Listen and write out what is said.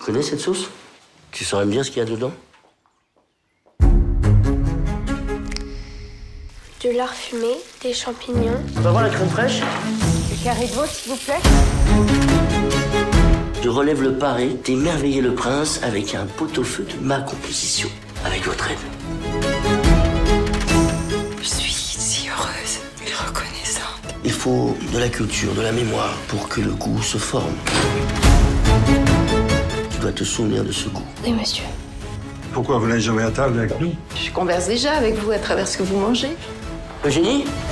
connais cette sauce? Tu saurais me dire ce qu'il y a dedans? De lard fumé, des champignons. On va voir la crème fraîche? Le carré de veau, s'il vous plaît. Je relève le paré d'émerveiller le prince avec un pot-au-feu de ma composition. Avec votre aide. Je suis si heureuse et reconnaissante. Il faut de la culture, de la mémoire pour que le goût se forme. Tu dois te souvenir de ce goût. Oui, monsieur. Pourquoi vous n'êtes jamais à table avec nous? Je converse déjà avec vous à travers ce que vous mangez. Eugénie?